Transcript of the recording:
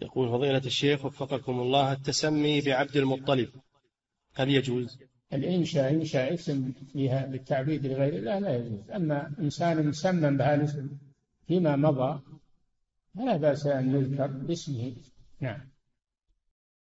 يقول فضيلة الشيخ وفقكم الله، التسمي بعبد المطلب هل يجوز؟ الإنشاء إنشاء اسم فيها بالتعبيد لغير الله لا يجوز. أما إنسان مسمى بهذا الاسم فيما مضى فلا بأس أن يذكر باسمه. نعم.